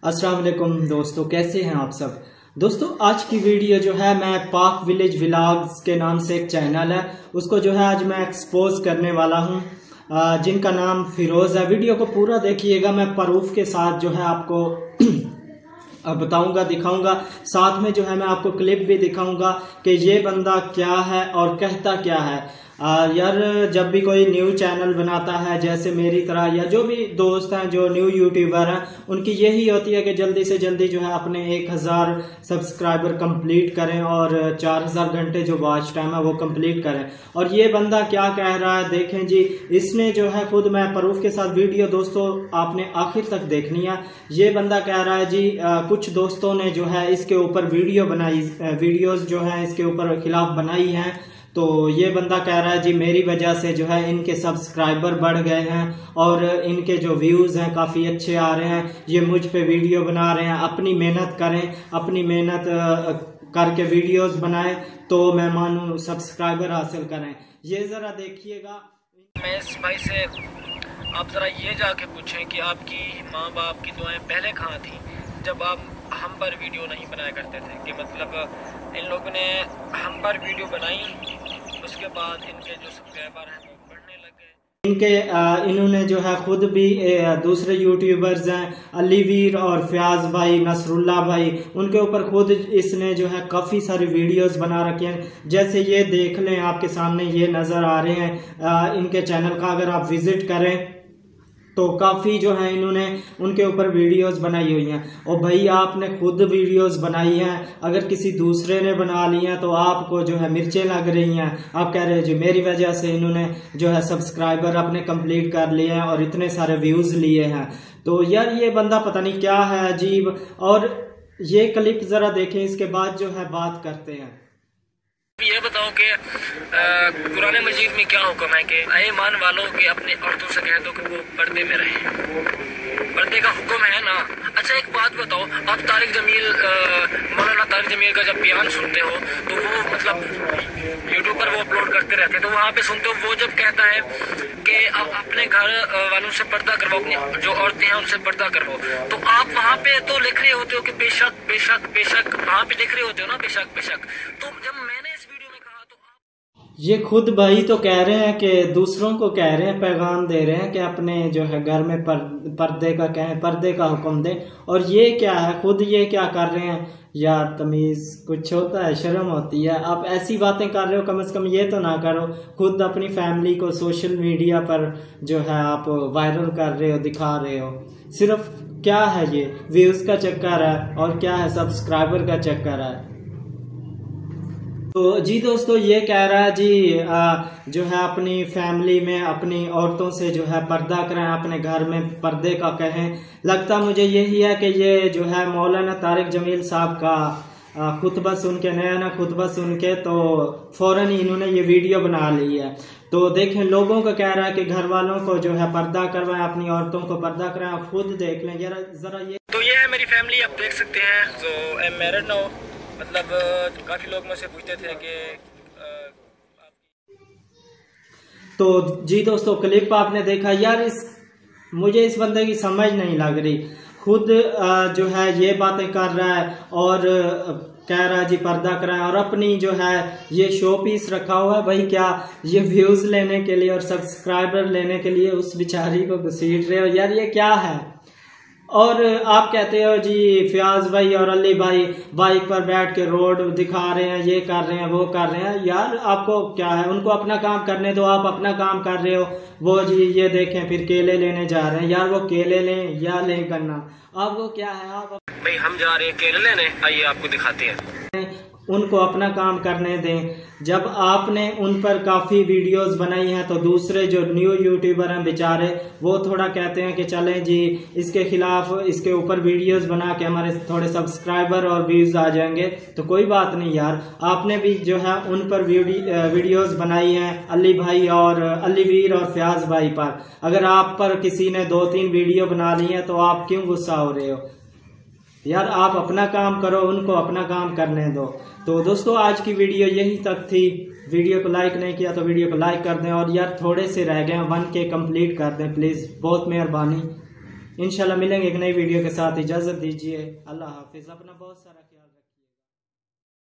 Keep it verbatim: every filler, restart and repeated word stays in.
अस्सलाम वालेकुम दोस्तों, कैसे हैं आप सब। दोस्तों आज की वीडियो जो है मैं पाक विलेज व्लॉग्स के नाम से एक चैनल है उसको जो है आज मैं एक्सपोज करने वाला हूं, जिनका नाम फिरोज है। वीडियो को पूरा देखिएगा, मैं प्रूफ के साथ जो है आपको बताऊंगा, दिखाऊंगा। साथ में जो है मैं आपको क्लिप भी दिखाऊंगा कि ये बंदा क्या है और कहता क्या है। आ, यार जब भी कोई न्यू चैनल बनाता है, जैसे मेरी तरह या जो भी दोस्त हैं जो न्यू यूट्यूबर हैं, उनकी यही होती है कि जल्दी से जल्दी जो है अपने एक हजार सब्सक्राइबर कंप्लीट करें और चार हजार घंटे जो वॉच टाइम है वो कंप्लीट करें। और ये बंदा क्या कह रहा है देखें जी, इसने जो है खुद, मैं प्रूफ के साथ वीडियो दोस्तों आपने आखिर तक देखनी है। ये बंदा कह रहा है जी आ, कुछ दोस्तों ने जो है इसके ऊपर वीडियो बनाई, वीडियोज जो है इसके ऊपर खिलाफ बनाई हैं। तो ये बंदा कह रहा है जी मेरी वजह से जो है इनके सब्सक्राइबर बढ़ गए हैं और इनके जो व्यूज हैं काफी अच्छे आ रहे हैं। ये मुझ पे वीडियो बना रहे हैं। अपनी मेहनत करें, अपनी मेहनत करके वीडियोस बनाएं तो मैं मानूं सब्सक्राइबर हासिल करें। ये जरा देखिएगा। मैं इस भाई से आप जरा ये जाके पूछें कि आपकी माँ बाप की दुआएं पहले कहाँ थी जब आप हम पर वीडियो नहीं बनाया करते थे। कि मतलब इन लोगों ने हम पर वीडियो बनाई, उसके बाद इनके जो सब्सक्राइबर हैं वो बढ़ने लग गए। इनके आ, इन्होंने जो है खुद भी ए, दूसरे यूट्यूबर्स हैं अलीवीर और फयाज भाई, नसरुल्ला भाई, उनके ऊपर खुद इसने जो है काफ़ी सारी वीडियोस बना रखे हैं। जैसे ये देख लें, आपके सामने ये नज़र आ रहे हैं। आ, इनके चैनल का अगर आप विजिट करें तो काफ़ी जो है इन्होंने उनके ऊपर वीडियोस बनाई हुई हैं। और भाई आपने खुद वीडियोस बनाई हैं, अगर किसी दूसरे ने बना ली हैं तो आपको जो है मिर्चें लग रही हैं। आप कह रहे हो जी मेरी वजह से इन्होंने जो है सब्सक्राइबर अपने कंप्लीट कर लिए हैं और इतने सारे व्यूज़ लिए हैं। तो यार ये बंदा पता नहीं क्या है, अजीब। और ये क्लिप ज़रा देखें, इसके बाद जो है बात करते हैं। ये बताओ कि कुरान मजीद में क्या हुक्म है कि ऐ ईमान वालों के अपने औरतों से कह दो कि वो पर्दे में रहें। पर्दे का हुक्म है ना। अच्छा एक बात बताओ, आप तारिक जमील, मौलाना तारिक जमील का जब बयान सुनते हो तो वो मतलब यूट्यूब पर वो अपलोड करते रहते हैं, तो वहाँ पे सुनते हो वो जब कहता है कि आप अपने घर वालों से पर्दा करवाओ, अपनी जो औरतें हैं उनसे पर्दा करवाओ, तो आप वहाँ पे तो लिख रहे होते हो कि बेशक बेशक बेशक, वहाँ पे लिख रहे होते हो ना बेशक बेशक। तो जब मैंने इस वीडियो में कहा तो ये खुद भाई तो कह रहे हैं कि दूसरों को कह रहे हैं, पैगाम दे रहे हैं कि अपने जो है घर में पर, पर्दे का कहें, पर्दे का हुक्म दें। और ये क्या है, खुद ये क्या कर रहे हैं यार। तमीज कुछ होता है, शर्म होती है। आप ऐसी बातें कर रहे हो, कम से कम ये तो ना करो। खुद अपनी फैमिली को सोशल मीडिया पर जो है आप वायरल कर रहे हो, दिखा रहे हो। सिर्फ क्या है ये, व्यूज का चक्कर है और क्या है, सब्सक्राइबर का चक्कर है। तो जी दोस्तों ये कह रहा है जी आ, जो है अपनी फैमिली में अपनी औरतों से जो है पर्दा करें, अपने घर में पर्दे का कहें। लगता मुझे यही है कि ये जो है मौलाना तारिक जमील साहब का खुतबा सुन के, नया ना खुतबा सुन के तो फौरन ही इन्होंने ये वीडियो बना ली है। तो देखें, लोगों को कह रहा है कि घर वालों को जो है पर्दा करवाएं, अपनी औरतों को पर्दा कराएं। आप खुद देख लें यार जरा ये। तो ये है मेरी फैमिली, आप देख सकते हैं। जो आई एम मैरिड नाउ, मतलब काफी लोग मुझसे पूछते थे कि तो जी दोस्तों क्लिप आपने देखा। यार इस मुझे इस बंदे की समझ नहीं लग रही। खुद जो है ये बातें कर रहा है और कह रहा है जी पर्दा कराएं, और अपनी जो है ये शो पीस रखा हुआ है। भाई क्या ये व्यूज लेने के लिए और सब्सक्राइबर लेने के लिए उस बेचारी को घसीट रहे हो यार, ये क्या है। और आप कहते हो जी फयाज भाई और अली भाई बाइक पर बैठ के रोड दिखा रहे हैं, ये कर रहे हैं, वो कर रहे हैं। यार आपको क्या है, उनको अपना काम करने दो, आप अपना काम कर रहे हो। वो जी ये देखें फिर केले लेने जा रहे हैं। यार वो केले लें या लें करना, आपको क्या है। आप भाई हम जा रहे हैं केले लेने, आइए आपको दिखाते हैं। उनको अपना काम करने दें। जब आपने उन पर काफ़ी वीडियोस बनाई हैं तो दूसरे जो न्यू यूट्यूबर हैं बेचारे, वो थोड़ा कहते हैं कि चलें जी इसके खिलाफ, इसके ऊपर वीडियोस बना के हमारे थोड़े सब्सक्राइबर और व्यूज आ जाएंगे। तो कोई बात नहीं यार, आपने भी जो है उन पर वीडियोस बनाई हैं अली भाई और अलीवीर और फयाज भाई पर। अगर आप पर किसी ने दो तीन वीडियो बना ली हैं तो आप क्यों गुस्सा हो रहे हो यार। आप अपना काम करो, उनको अपना काम करने दो। तो दोस्तों आज की वीडियो यही तक थी। वीडियो को लाइक नहीं किया तो वीडियो को लाइक कर दें, और यार थोड़े से रह गए हैं, वन के कंप्लीट कर दें प्लीज़, बहुत मेहरबानी। इंशाल्लाह मिलेंगे एक नई वीडियो के साथ। इजाजत दीजिए, अल्लाह हाफिज, अपना बहुत सारा ख्याल रखिए।